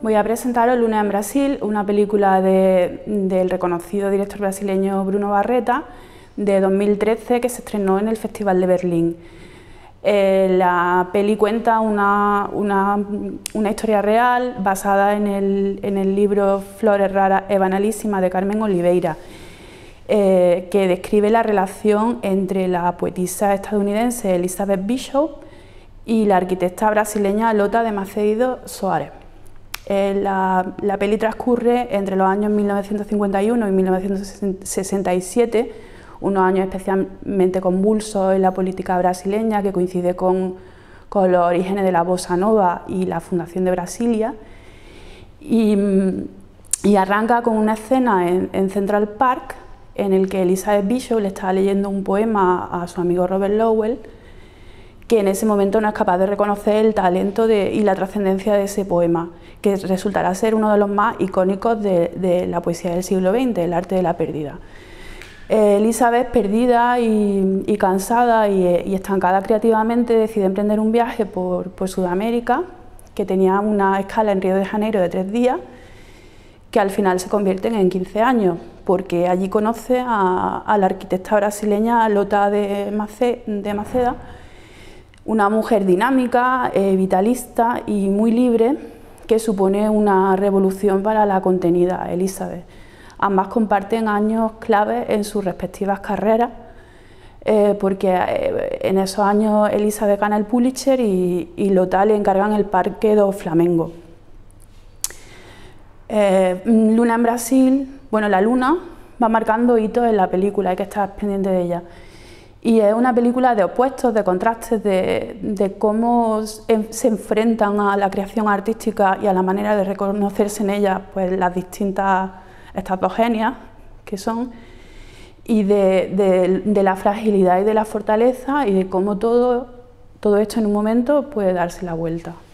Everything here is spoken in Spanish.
voy a presentaros Luna en Brasil, una película del reconocido director brasileño Bruno Barreta, de 2013, que se estrenó en el Festival de Berlín. La peli cuenta una historia real basada en el libro Flores raras e banalísimas de Carmen Oliveira, que describe la relación entre la poetisa estadounidense Elizabeth Bishop y la arquitecta brasileña Lota de Macedo Soares. La peli transcurre entre los años 1951 y 1967, unos años especialmente convulsos en la política brasileña, que coincide con los orígenes de la bossa nova y la fundación de Brasilia, y arranca con una escena en Central Park en el que Elizabeth Bishop le está leyendo un poema a su amigo Robert Lowell, que en ese momento no es capaz de reconocer el talento y la trascendencia de ese poema, que resultará ser uno de los más icónicos de la poesía del siglo XX, el arte de la pérdida. Elizabeth, perdida y cansada y estancada creativamente, decide emprender un viaje por Sudamérica, que tenía una escala en Río de Janeiro de 3 días, que al final se convierten en 15 años, porque allí conoce a la arquitecta brasileña Lota de Maceda, una mujer dinámica, vitalista y muy libre, que supone una revolución para la contenida Elizabeth. Ambas comparten años claves en sus respectivas carreras, porque en esos años Elizabeth gana el Pulitzer y Lota le encargan el Parque do Flamengo. Luna en Brasil, bueno, la luna va marcando hitos en la película, hay que estar pendiente de ella. Y es una película de opuestos, de contrastes, de cómo se enfrentan a la creación artística y a la manera de reconocerse en ella, pues las distintas estratogenias que son, y de la fragilidad y de la fortaleza, y de cómo todo esto en un momento puede darse la vuelta.